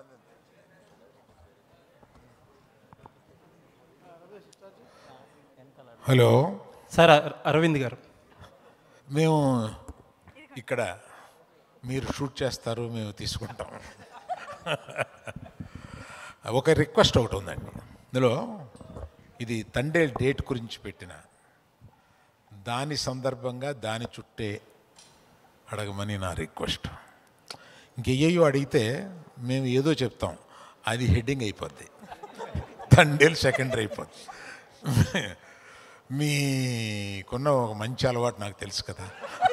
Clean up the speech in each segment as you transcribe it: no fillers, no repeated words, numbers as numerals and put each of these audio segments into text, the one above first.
Hello sir, Aravind గారు. మేము ఇక్కడ మీరు షూట్ చేస్తారు, మేము తీసుకుంటాం. ఒక రిక్వెస్ట్ ఒకటి ఉందండి ఇందులో. ఇది తండేల్ డేట్ గురించి పెట్టిన దాని సందర్భంగా దాని చుట్టే అడగమని నా రిక్వెస్ట్. ఇంకెయ్యో అడిగితే మేము ఏదో చెప్తాం, అది హెడ్డింగ్ అయిపోద్ది, తండేల్ సెకండరీ అయిపోద్ది. మీకున్న ఒక మంచి అలవాటు నాకు తెలుసు కదా.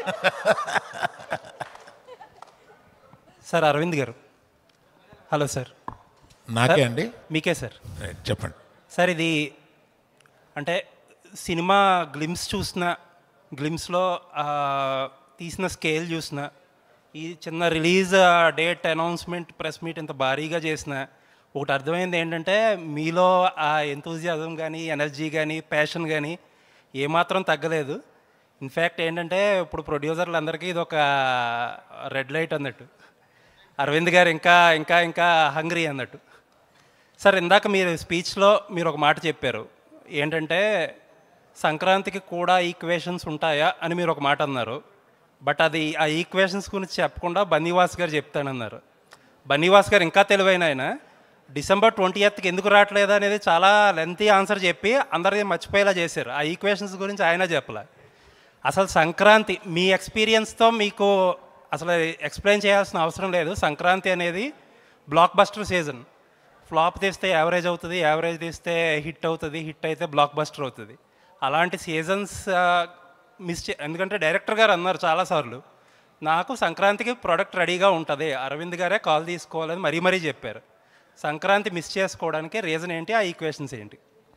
Sir, Aravind garu. Hello sir. నాకే అండి? మీకే సార్. చెప్పండి సార్. ఇది అంటే సినిమా గ్లిమ్స్లో తీసిన స్కేల్ చూసిన, ఈ చిన్న release date announcement press meet ఇంత భారీగా చేసిన ఒకటి అర్థమైంది ఏంటంటే, మీలో ఆ ఎంతూజియాజం కానీ, ఎనర్జీ కానీ, ప్యాషన్ కానీ ఏమాత్రం తగ్గలేదు. ఇన్ఫ్యాక్ట్ ఏంటంటే, ఇప్పుడు ప్రొడ్యూసర్లు అందరికీ ఇది ఒక రెడ్ లైట్ అన్నట్టు. అరవింద్ గారు ఇంకా ఇంకా ఇంకా హంగ్రీ అన్నట్టు. సార్, ఇందాక మీరు స్పీచ్లో మీరు ఒక మాట చెప్పారు ఏంటంటే, సంక్రాంతికి కూడా ఈక్వేషన్స్ ఉంటాయా అని మీరు ఒక మాట అన్నారు. బట్ అది ఆ ఈక్వేషన్స్ గురించి చెప్పకుండా బన్నీవాస్ గారు చెప్తానన్నారు. బన్నీవాస్ గారు ఇంకా తెలివైన ఆయన. December 20th ఎందుకు రావట్లేదు అనేది చాలా లెంతీ ఆన్సర్ చెప్పి అందరికీ మర్చిపోయేలా చేశారు. ఆ ఈక్వేషన్స్ గురించి ఆయన చెప్పలే. అసలు సంక్రాంతి మీ ఎక్స్పీరియన్స్తో మీకు అసలు ఎక్స్ప్లెయిన్ చేయాల్సిన అవసరం లేదు. సంక్రాంతి అనేది బ్లాక్ బస్టర్ సీజన్. ఫ్లాప్ తీస్తే యావరేజ్ అవుతుంది, యావరేజ్ తీస్తే హిట్ అవుతుంది, హిట్ అయితే బ్లాక్ బస్టర్ అవుతుంది. అలాంటి సీజన్స్ ఎందుకంటే డైరెక్టర్ గారు అన్నారు చాలాసార్లు, నాకు సంక్రాంతికి ప్రోడక్ట్ రెడీగా ఉంటుంది, అరవింద్ గారే కాల్ తీసుకోవాలని మరీ మరీ చెప్పారు. సంక్రాంతి మిస్ చేసుకోవడానికి రీజన్ ఏంటి, ఆ ఈక్వేషన్స్ ఏంటి?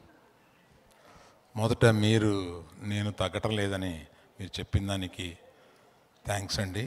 మొదట నేను తగ్గటం లేదని మీరు చెప్పిన దానికి థ్యాంక్స్ అండి.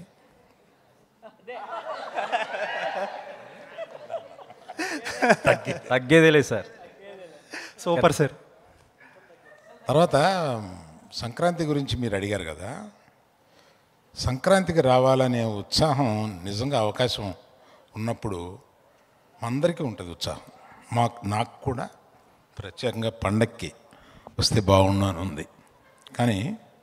తగ్గేదే లేదు సార్. Super sir. తర్వాత సంక్రాంతి గురించి మీరు అడిగారు కదా. సంక్రాంతికి రావాలనే ఉత్సాహం నిజంగా అవకాశం ఉన్నప్పుడు అందరికీ ఉంటుంది ఉత్సాహం. నాకు కూడా ప్రత్యేకంగా పండక్కి వస్తే బాగున్నాను ఉంది. కానీ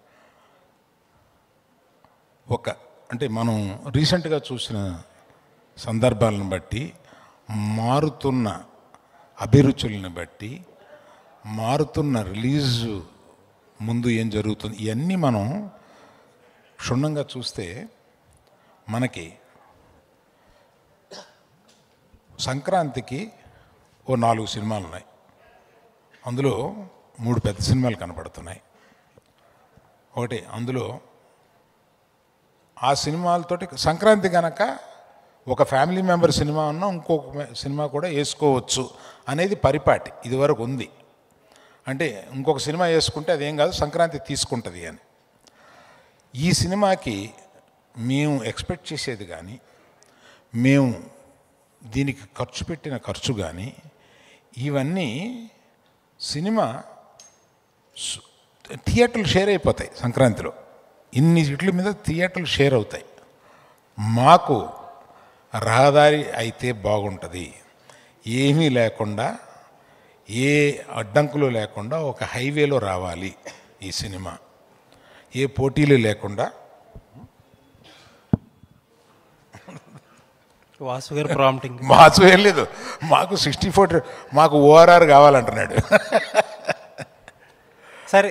అంటే మనం రీసెంట్గా చూసిన సందర్భాలను బట్టి, మారుతున్న అభిరుచులను బట్టి, మారుతున్న రిలీజు ముందు ఏం జరుగుతుంది, ఇవన్నీ మనం క్షుణ్ణంగా చూస్తే మనకి సంక్రాంతికి 4 సినిమాలు ఉన్నాయి. అందులో 3 పెద్ద సినిమాలు కనపడుతున్నాయి. ఒకటి అందులో ఆ సినిమాలతోటి సంక్రాంతి కనుక ఒక ఫ్యామిలీ మెంబర్ సినిమా ఉన్నా ఇంకొక సినిమా కూడా వేసుకోవచ్చు అనేది పరిపాటి ఇదివరకు ఉంది. అంటే ఇంకొక సినిమా వేసుకుంటే అదేం కాదు, సంక్రాంతి తీసుకుంటుంది అని. ఈ సినిమాకి మేము ఎక్స్పెక్ట్ చేసేది కానీ, మేము దీనికి ఖర్చు పెట్టిన ఖర్చు కానీ, ఇవన్నీ సినిమా థియేటర్లు షేర్ అయిపోతాయి. సంక్రాంతిలో ఇన్ని సీట్ల మీద థియేటర్లు షేర్ అవుతాయి. మాకు రహదారి అయితే బాగుంటుంది, ఏమీ లేకుండా, ఏ అడ్డంకులు లేకుండా ఒక హైవేలో రావాలి ఈ సినిమా, ఏ పోటీలు లేకుండా. వాసు గారు ప్రాంప్టింగ్. వాసు ఏం లేదు, మాకు 64 మాకు ఓఆర్ఆర్ కావాలంటున్నాడు. సరే,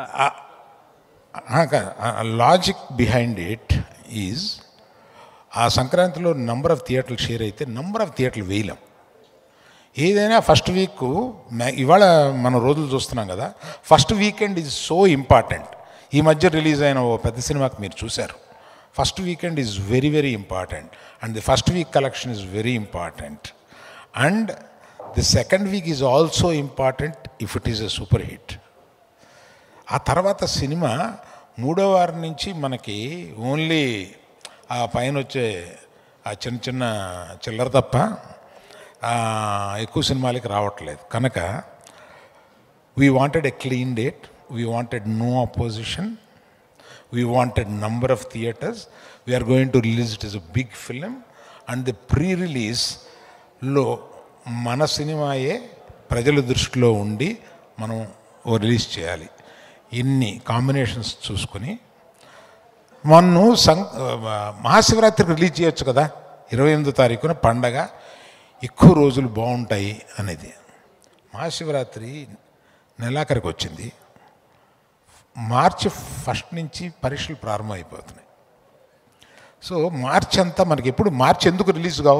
లాజిక్ బిహైండ్ ఇట్ ఈజ్, ఆ సంక్రాంతిలో నంబర్ ఆఫ్ థియేటర్లు షేర్ అయితే నంబర్ ఆఫ్ థియేటర్లు వేయలేం. ఏదైనా ఫస్ట్ వీక్, ఇవాళ మనం రోజులు చూస్తున్నాం కదా, first weekend is so important. ఈ మధ్య రిలీజ్ అయిన ఓ పెద్ద సినిమాకి మీరు చూశారు, first weekend is very very important, and the first week collection is very important, and the second week is also important if it is a super hit. ఆ తర్వాత సినిమా 3వ వారం నుంచి మనకి ఓన్లీ ఆ పైన వచ్చే ఆ చిన్న చిన్న చిల్లర తప్ప ఎక్కువ సినిమాలకి రావట్లేదు. కనుక we wanted a clean date, we wanted no opposition, we wanted number of theatres, we are going to release it is a big film, and the pre release లో మన సినిమాయే ప్రజల దృష్టిలో ఉండి మనం రిలీజ్ చేయాలి. ఇన్ని కాంబినేషన్స్ చూసుకొని మొన్న మహాశివరాత్రికి రిలీజ్ చేయొచ్చు కదా, 28వ తారీఖున పండగ, ఎక్కువ రోజులు బాగుంటాయి అనేది. మహాశివరాత్రి నెలాఖరికి వచ్చింది. మార్చి 1 నుంచి పరీక్షలు ప్రారంభమైపోతున్నాయి. సో మార్చి అంతా మనకి ఎప్పుడు మార్చి ఎందుకు రిలీజ్ కావు?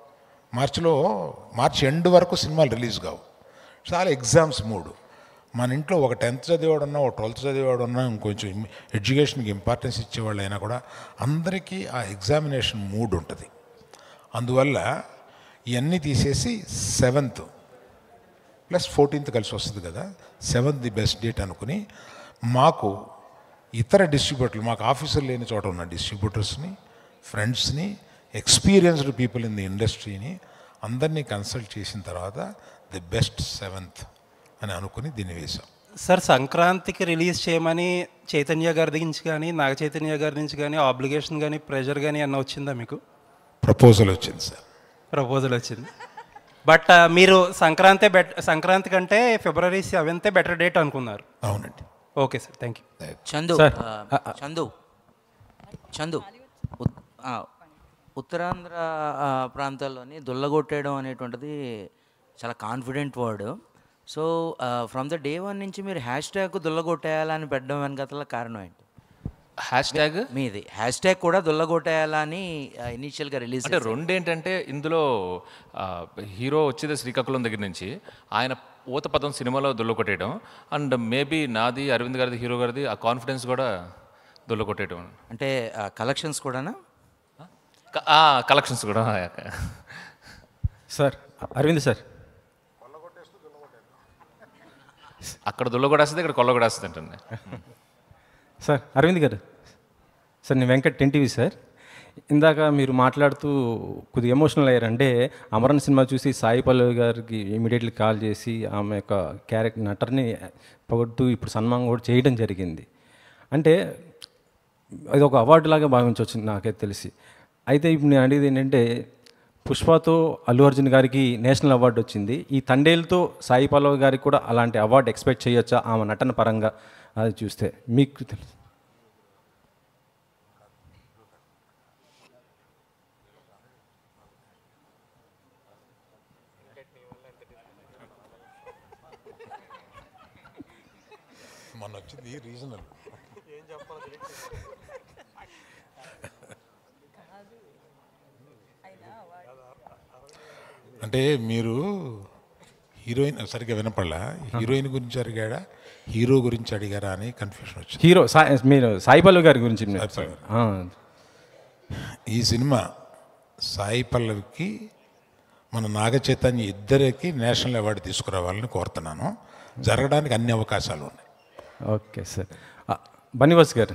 మార్చి ఎండ్ వరకు సినిమాలు రిలీజ్ కావు. చాలా ఎగ్జామ్స్ మూడు. మన ఇంట్లో ఒక 10th చదివాడున్నా, ఒక 12th చదివాడున్నా, ఇంకొంచెం ఎడ్యుకేషన్కి ఇంపార్టెన్స్ ఇచ్చేవాళ్ళు అయినా కూడా అందరికీ ఆ ఎగ్జామినేషన్ మూడ్ ఉంటుంది. అందువల్ల ఇవన్నీ తీసేసి 7th + 14th కలిసి వస్తుంది కదా, 7th ది బెస్ట్ డేట్ అనుకుని మాకు ఇతర డిస్ట్రిబ్యూటర్లు, మాకు ఆఫీసులు లేని చోట ఉన్న డిస్ట్రిబ్యూటర్స్ని, ఫ్రెండ్స్ని, ఎక్స్పీరియన్స్డ్ పీపుల్ ఇన్ ది ఇండస్ట్రీని అందరినీ కన్సల్ట్ చేసిన తర్వాత ది బెస్ట్ 7th అని అనుకుని దీన్ని వేశాం. సార్, సంక్రాంతికి రిలీజ్ చేయమని చైతన్య గారి నుంచి కానీ, నాగ చైతన్య గారి నుంచి కానీ ఆబ్లిగేషన్ కానీ, ప్రెషర్ కానీ అన్న వచ్చిందా మీకు? ప్రపోజల్ వచ్చింది సార్. ప్రపోజల్ వచ్చింది. బట్ మీరు సంక్రాంతి కంటే February 7th బెటర్ డేట్ అనుకున్నారు. అవునండి. Okay sir, thank you. Chandu Uttarandhra ప్రాంతాల్లోని దుల్లగొట్టేయడం అనేటువంటిది చాలా confident word. So from the day 1 నుంచి మీరు హ్యాష్ట్యాగ్ దుల్లగొట్టేయాలని పెట్టడం వెనకతల కారణం ఏంటి? హ్యాష్ట్యాగ్ మీది హ్యాష్ట్యాగ్ కూడా దుల్లగొట్టేయాలని ఇనీషియల్గా రిలీజ్ అంటే రెండు ఏంటంటే, ఇందులో హీరో వచ్చేది శ్రీకాకుళం దగ్గర నుంచి, ఆయన ఊత పదం సినిమాలో దుల్లకొట్టేయడం, అండ్ మేబీ నాది, అరవింద్ గారిది, హీరో గారిది ఆ కాన్ఫిడెన్స్ కూడా దుల్లకొట్టేయడం. అంటే కలెక్షన్స్ కూడానా? కలెక్షన్స్ కూడా. సార్ అరవింద్ సార్, అక్కడ దుల్లగొడేస్తుంది, ఇక్కడ కొల్లగొడేస్తుంది అంటుంది. సార్ అరవింద్ గారు, సార్ నేను వెంకట్ 10 TV సార్. ఇందాక మీరు మాట్లాడుతూ కొద్దిగా ఎమోషనల్ అయ్యారు. అంటే అమరన్ సినిమా చూసి సాయి పల్లవి గారికి ఇమీడియట్లీ కాల్ చేసి ఆమె యొక్క నటర్ని పొగడుతూ ఇప్పుడు సన్మానం కూడా చేయడం జరిగింది. అంటే అది ఒక అవార్డు లాగా భావించవచ్చు నాకైతే తెలిసి. అయితే ఇప్పుడు నేను అడిగేది ఏంటంటే, పుష్పతో అల్లు అర్జున్ గారికి నేషనల్ అవార్డు వచ్చింది. ఈ తండేల్తో సాయి పల్లవి గారికి కూడా అలాంటి అవార్డు ఎక్స్పెక్ట్ చేయొచ్చా ఆమె నటన పరంగా? అది చూస్తే మీకు తెలుసు. మొన్న వచ్చింది రీజనల్. అంటే మీరు హీరోయిన్ సరిగ్గా వినపడలా, హీరోయిన్ గురించి అడిగాడా, హీరో గురించి అడిగారా అని కన్ఫ్యూషన్ వచ్చింది. హీరో మీరు సాయి పల్లవి గారి గురించి. ఈ సినిమా సాయి పల్లవికి, మన నాగ చైతన్య ఇద్దరికి నేషనల్ అవార్డు తీసుకురావాలని కోరుతున్నాను. జరగడానికి అన్ని అవకాశాలు ఉన్నాయి. Okay sir. బన్నివాస్ గారు,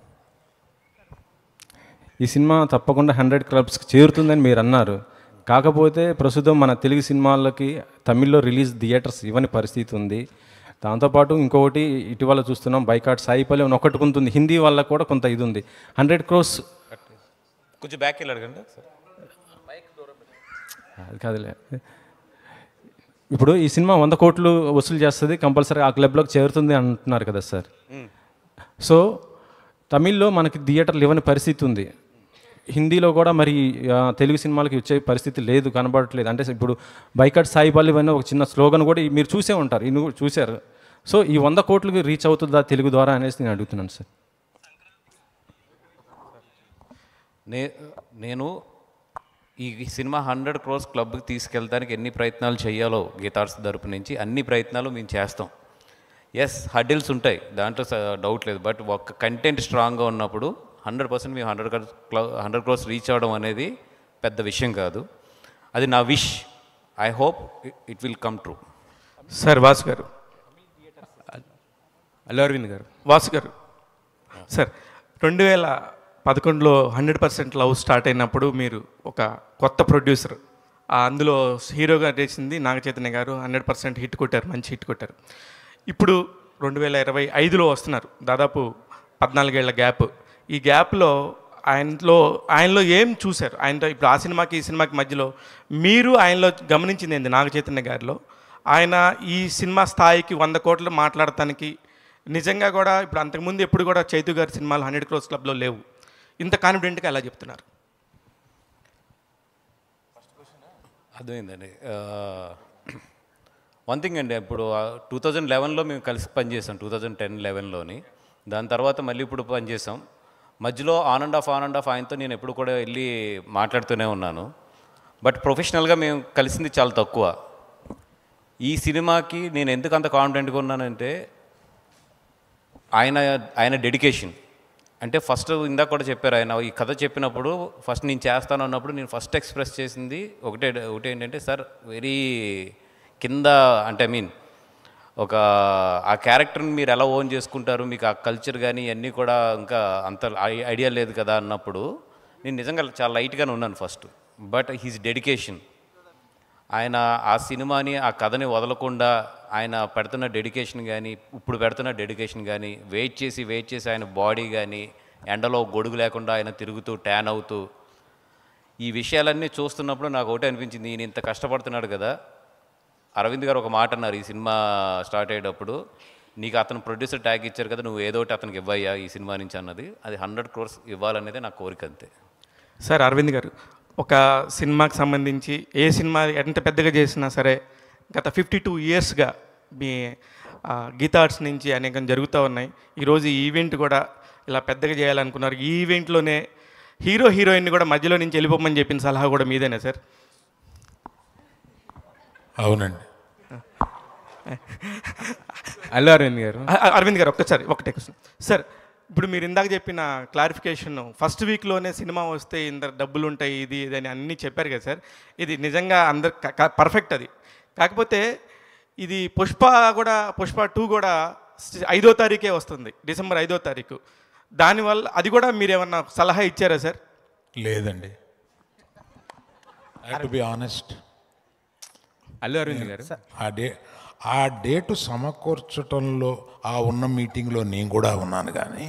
ఈ సినిమా తప్పకుండా 100 క్లబ్స్కి చేరుతుందని మీరు అన్నారు. కాకపోతే ప్రస్తుతం మన తెలుగు సినిమాలకి తమిళ్లో రిలీజ్ థియేటర్స్ ఇవ్వని పరిస్థితి ఉంది. దాంతోపాటు ఇంకొకటి ఇటీవల చూస్తున్నాం, బైకాట్ సాయి పల్లవి ఒకటి హిందీ వల్ల కూడా కొంత ఇది ఉంది. 100 crores కొంచెం బ్యాక్ వెళ్ళి అడగండి. అది కాదులే. ఇప్పుడు ఈ సినిమా 100 కోట్లు వసూలు చేస్తుంది, కంపల్సరీ ఆ క్లబ్లోకి చేరుతుంది అంటున్నారు కదా సార్. సో తమిళ్లో మనకి థియేటర్లు ఇవ్వని పరిస్థితి ఉంది. హిందీలో కూడా మరి తెలుగు సినిమాలకి వచ్చే పరిస్థితి లేదు, కనబడట్లేదు. అంటే ఇప్పుడు బైకాట్ సాయి పల్లవి అనే ఒక చిన్న స్లోగన్ కూడా మీరు చూసే ఉంటారు, ఇన్ని చూశారు. సో ఈ 100 కోట్లకి రీచ్ అవుతుందా తెలుగు ద్వారా అనేసి నేను అడుగుతున్నాను సార్. నేను ఈ సినిమా 100 crores క్లబ్కి తీసుకెళ్ళడానికి ఎన్ని ప్రయత్నాలు చేయాలో గీతార్స్ తరపు నుంచి అన్ని ప్రయత్నాలు మేము చేస్తాం. ఎస్, హడిల్స్ ఉంటాయి, దాంట్లో డౌట్ లేదు. బట్ ఒక కంటెంట్ స్ట్రాంగ్గా ఉన్నప్పుడు 100% మేము 100 crores రీచ్ అవ్వడం అనేది పెద్ద విషయం కాదు. అది నా wish. I hope it will come true. Sir Vasu garu, Allu Aravind గారు, వాసు గారు సార్, 2011లో 100% లవ్ స్టార్ట్ అయినప్పుడు మీరు ఒక కొత్త ప్రొడ్యూసర్, అందులో హీరోగా చేసింది నాగ చైతన్య గారు, 100% హిట్ కొట్టారు, మంచి హిట్ కొట్టారు. ఇప్పుడు 2025లో వస్తున్నారు, దాదాపు 14 ఏళ్ల గ్యాప్. ఈ గ్యాప్లో ఆయనలో ఏం చూశారు? ఆయనతో ఇప్పుడు ఆ సినిమాకి ఈ సినిమాకి మధ్యలో మీరు ఆయనలో గమనించింది ఏంది నాగ చైతన్య గారిలో? ఆయన ఈ సినిమా స్థాయికి 100 కోట్లు మాట్లాడటానికి నిజంగా కూడా ఇప్పుడు అంతకుముందు ఎప్పుడు కూడా చైతు గారి సినిమాలు 100 క్రోర్స్ క్లబ్లో లేవు. ఇంత కాన్ఫిడెంట్గా ఎలా చెప్తున్నారు? అర్థమైందండి. వన్ థింగ్ అండి, ఇప్పుడు 2011లో మేము కలిసి పనిచేసాం, 2010-11లోని. దాని తర్వాత మళ్ళీ ఇప్పుడు పనిచేసాం. మధ్యలో ఆన్ అండ్ ఆఫ్ ఆయనతో నేను ఎప్పుడు కూడా వెళ్ళి మాట్లాడుతూనే ఉన్నాను. బట్ ప్రొఫెషనల్గా మేము కలిసింది చాలా తక్కువ. ఈ సినిమాకి నేను ఎందుకు అంత కాన్ఫిడెంట్గా ఉన్నానంటే ఆయన డెడికేషన్. అంటే ఫస్ట్ ఇందాక కూడా చెప్పారు, ఆయన ఈ కథ చెప్పినప్పుడు ఫస్ట్ నేను చేస్తాను అన్నప్పుడు నేను ఫస్ట్ ఎక్స్ప్రెస్ చేసింది ఒకటే ఏంటంటే, సార్ వెరీ కింద అంటే ఒక ఆ క్యారెక్టర్ని మీరు ఎలా ఓన్ చేసుకుంటారు, మీకు ఆ కల్చర్ కానీ ఇవన్నీ కూడా ఇంకా అంత ఐడియా లేదు కదా అన్నప్పుడు నేను నిజంగా చాలా లైట్గానే ఉన్నాను ఫస్ట్. బట్ హీస్ డెడికేషన్, ఆయన ఆ సినిమాని ఆ కథని వదలకుండా ఆయన పెడుతున్న డెడికేషన్ కానీ ఇప్పుడు పెడుతున్న డెడికేషన్ కానీ వెయిట్ చేసి ఆయన బాడీ కానీ ఎండలో గొడుగు లేకుండా ఆయన తిరుగుతూ ట్యాన్ అవుతూ ఈ విషయాలన్నీ చూస్తున్నప్పుడు నాకు ఒకటే అనిపించింది, ఈయన ఇంత కష్టపడుతున్నాడు కదా. అరవింద్ గారు ఒక మాట అన్నారు ఈ సినిమా స్టార్ట్ అయ్యేటప్పుడు, నీకు అతను ప్రొడ్యూసర్ ట్యాగ్ ఇచ్చారు కదా, నువ్వు ఏదో ఒకటి అతనికి ఇవ్వయ్యా ఈ సినిమా నుంచి అన్నది. అది 100 క్రోర్స్ ఇవ్వాలనేదే నా కోరిక అంతే. సార్ అరవింద్ గారు, ఒక సినిమాకి సంబంధించి ఏ సినిమా ఎంత పెద్దగా చేసినా సరే గత 52 ఇయర్స్గా మీ గీతా ఆర్ట్స్ నుంచి అనేకం జరుగుతూ ఉన్నాయి. ఈరోజు ఈ ఈవెంట్ కూడా ఇలా పెద్దగా చేయాలనుకున్నారు. ఈ ఈవెంట్లోనే హీరోయిన్ని కూడా మధ్యలో నుంచి వెళ్ళిపోమని చెప్పిన సలహా కూడా మీదేనా సార్? అవునండి. అల్లు అరవింద్ గారు ఒక్కసారి ఒకటే క్వశ్చన్ సార్. ఇప్పుడు మీరు ఇందాక చెప్పిన క్లారిఫికేషన్, ఫస్ట్ వీక్లోనే సినిమా వస్తే ఇంత డబ్బులు ఉంటాయి ఇది అని అన్నీ చెప్పారు కదా సార్. ఇది నిజంగా అందరు పర్ఫెక్ట్. అది కాకపోతే ఇది పుష్ప 2 కూడా 5వ తారీఖే వస్తుంది, డిసెంబర్ 5వ తారీఖు. దానివల్ల అది కూడా మీరు ఏమన్నా సలహా ఇచ్చారా సార్? లేదండి. To be honest, Allu Aravind garu ఆ డేటు సమకూర్చటంలో ఆ ఉన్న మీటింగ్లో నేను కూడా ఉన్నాను, కానీ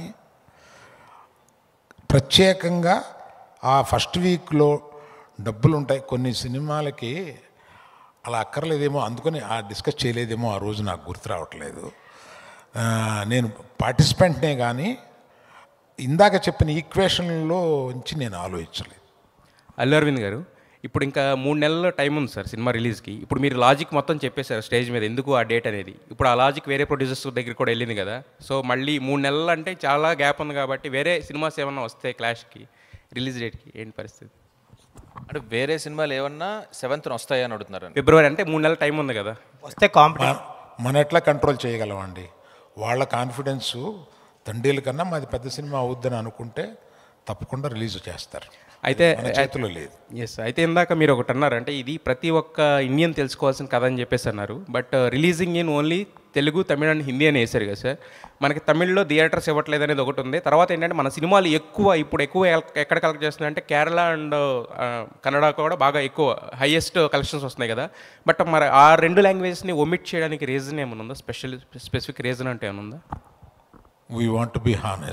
ప్రత్యేకంగా ఆ ఫస్ట్ వీక్లో డబ్బులు ఉంటాయి కొన్ని సినిమాలకి, అలా అక్కర్లేదేమో అందుకని డిస్కస్ చేయలేదేమో ఆ రోజు, నాకు గుర్తు రావట్లేదు. నేను పార్టిసిపెంట్నే కానీ ఇందాక చెప్పిన ఈక్వేషన్లో నుంచి నేను ఆలోచించలేదు. అల్లు అరవింద్ గారు, ఇప్పుడు ఇంకా 3 నెలల టైం ఉంది సార్ సినిమా రిలీజ్కి. ఇప్పుడు మీరు లాజిక్ మొత్తం చెప్పేశారు స్టేజ్ మీద ఎందుకు ఆ డేట్ అనేది. ఇప్పుడు ఆ లాజిక్ వేరే ప్రొడ్యూసర్స్ దగ్గర కూడా వెళ్ళింది కదా. సో మళ్ళీ 3 నెలలు అంటే చాలా గ్యాప్ ఉంది కాబట్టి వేరే సినిమాస్ ఏమన్నా వస్తే క్లాష్కి రిలీజ్ డేట్కి ఏంటి పరిస్థితి? అంటే వేరే సినిమాలు ఏమన్నా 7th వస్తాయని అడుగుతున్నారు. ఫిబ్రవరి అంటే 3 నెలల టైం ఉంది కదా. వస్తే కాంపిటీషన్ మనం ఎట్లా కంట్రోల్ చేయగలమండి? వాళ్ళ కాన్ఫిడెన్సు తండ్రిల కన్నా మాది పెద్ద సినిమా అవుద్దని అనుకుంటే తప్పకుండా రిలీజ్ చేస్తారు. అయితే చేతిలో లేదు. ఎస్, అయితే ఇందాక మీరు ఒకటి అన్నారు, అంటే ఇది ప్రతి ఒక్క ఇండియన్ తెలుసుకోవాల్సిన కథ అని చెప్పేసి అన్నారు. But releasing in only Telugu, Tamil and Hindi అని వేశారు కదా సార్. మనకి తమిళ్లో థియేటర్స్ ఇవ్వట్లేదు అనేది ఒకటి ఉంది. తర్వాత ఏంటంటే మన సినిమాలు ఇప్పుడు ఎక్కువ ఎక్కడ కలెక్ట్ చేస్తున్నాయి అంటే కేరళ అండ్ కన్నడ కూడా బాగా ఎక్కువ హైయెస్ట్ కలెక్షన్స్ వస్తున్నాయి కదా. బట్ మరి ఆ 2 లాంగ్వేజెస్ని ఒమిట్ చేయడానికి రీజన్ ఏమైనా ఉందా? స్పెసిఫిక్ రీజన్ అంటే ఏమైనా ఉందా? We want to be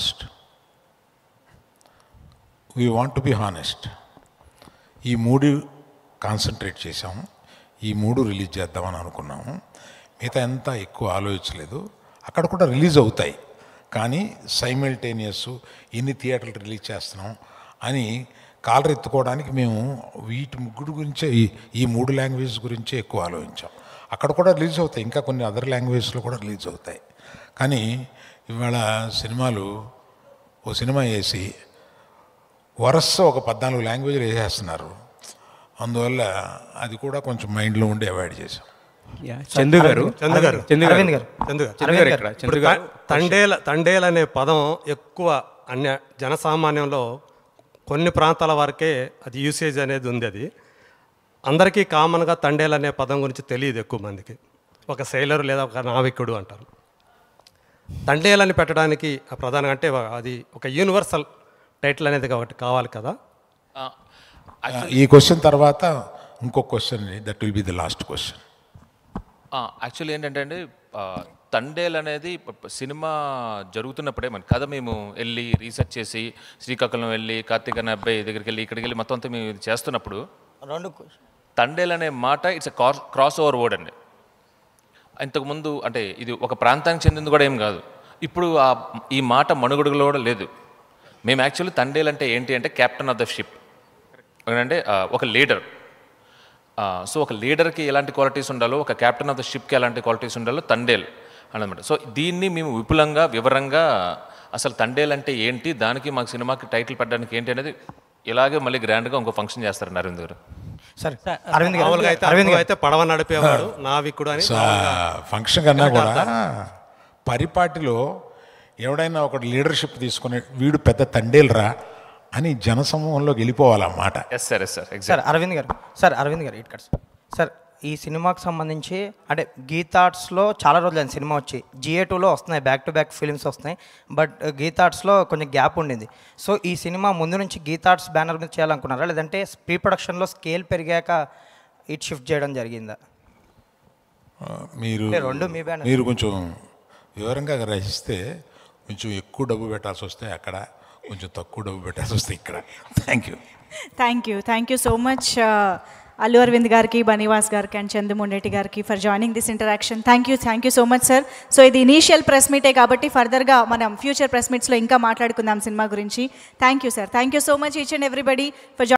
honest. ఈ 3 కాన్సన్ట్రేట్ చేసాము, ఈ 3 రిలీజ్ చేద్దామని అనుకున్నాము. మిగతా ఎంత ఎక్కువ ఆలోచించలేదు. అక్కడ కూడా రిలీజ్ అవుతాయి, కానీ సైమల్టేనియస్ ఎన్ని థియేటర్లు రిలీజ్ చేస్తున్నాం అని కాలర్ ఎత్తుకోవడానికి మేము వీటి 3 గురించే, ఈ 3 లాంగ్వేజ్ గురించే ఎక్కువ ఆలోచించాం. అక్కడ కూడా రిలీజ్ అవుతాయి, ఇంకా కొన్ని అదర్ లాంగ్వేజ్లో కూడా రిలీజ్ అవుతాయి. కానీ ఇవాళ ఓ సినిమా వేసి వరుస ఒక 14 లాంగ్వేజ్లు వేసేస్తున్నారు. అందువల్ల అది కూడా కొంచెం మైండ్లో ఉండి అవాయిడ్ చేశాం. తండేల్ అనే పదం ఎక్కువ జనసామాన్యంలో కొన్ని ప్రాంతాల వరకే అది యూసేజ్ అనేది ఉంది. అది అందరికీ కామన్గా తండేల్ అనే పదం గురించి తెలియదు ఎక్కువ మందికి. ఒక సెయిలర్ లేదా ఒక నావికుడు అంటారు. తండేల్ అని పెట్టడానికి ప్రధానంగా అంటే అది ఒక యూనివర్సల్ టైటిల్ అనేది ఒకటి కావాలి కదా. ఈ క్వశ్చన్ తర్వాత ఇంకో question, that will be the last question. Actually ఏంటంటే అండి, తండేల్ అనేది సినిమా జరుగుతున్నప్పుడే మన కథ మేము వెళ్ళి రీసెర్చ్ చేసి శ్రీకాకుళం వెళ్ళి కార్తీక్ అనే అబ్బాయి దగ్గరికి వెళ్ళి ఇక్కడికి వెళ్ళి మొత్తం అంతా మేము ఇది చేస్తున్నప్పుడు తండేల్ అనే మాట it's a cross over word అండి. ఇంతకుముందు అంటే ఇది ఒక ప్రాంతానికి చెందింది కూడా ఏం కాదు. ఇప్పుడు ఈ మాట మనుగడలో కూడా లేదు. మేము యాక్చువల్లీ తండేల్ అంటే ఏంటి అంటే కెప్టెన్ ఆఫ్ ద షిప్, అంటే ఒక లీడర్. సో ఒక లీడర్కి ఎలాంటి క్వాలిటీస్ ఉండాలో, ఒక కెప్టెన్ ఆఫ్ ద షిప్కి ఎలాంటి క్వాలిటీస్ ఉండాలో తండేల్ అన్నమాట. సో దీన్ని మేము వివరంగా అసలు తండేల్ అంటే ఏంటి, దానికి మాకు సినిమాకి టైటిల్ పెట్టడానికి ఏంటి అనేది ఇలాగే మళ్ళీ గ్రాండ్గా ఇంకో ఫంక్షన్ చేస్తారండి అరవింద్ గారు. సరే అరవింద్ అయితే పడవ నడిపేవాడు నావికుడు అని ఫంక్షన్ కన్నా కూడా పరిపాటిలో ఎవడైనా ఒక లీడర్షిప్ తీసుకుని వీడు పెద్ద తండేలరా అని జనసమూహంలోకి వెళ్ళిపోవాలన్నమాట. సార్ అరవింద్ గారు ఇక్కడ సార్ ఈ సినిమాకి సంబంధించి అంటే గీతార్ట్స్లో చాలా రోజులైన సినిమా వచ్చి GA2లో వస్తున్నాయి, బ్యాక్ టు బ్యాక్ ఫిల్మ్స్ వస్తున్నాయి. బట్ గీతార్ట్స్లో కొంచెం గ్యాప్ ఉండింది. సో ఈ సినిమా ముందు నుంచి గీతార్ట్స్ బ్యానర్ మీద చేయాలనుకున్నారా, లేదంటే ప్రీ ప్రొడక్షన్లో స్కేల్ పెరిగాక ఇట్ షిఫ్ట్ చేయడం జరిగిందా? మీరు కొంచెం వివరంగా గ్రహిస్తే కొంచెం ఎక్కువ డబ్బు పెట్టాల్సి వస్తే అక్కడ, కొంచెం తక్కువ డబ్బు పెట్టాల్సి వస్తే ఇక్కడ. Thank you so much Allu Aravind గారికి, బనీవాస్ గారికి అండ్ చందు మొండేటి గారికి for joining this interaction. Thank you so much sir. So ఇది ఇనీషియల్ ప్రెస్ మీటే కాబట్టి ఫర్దర్గా మనం ఫ్యూచర్ ప్రెస్ మీట్స్లో ఇంకా మాట్లాడుకుందాం సినిమా గురించి. Thank you sir. Thank you so much each and everybody for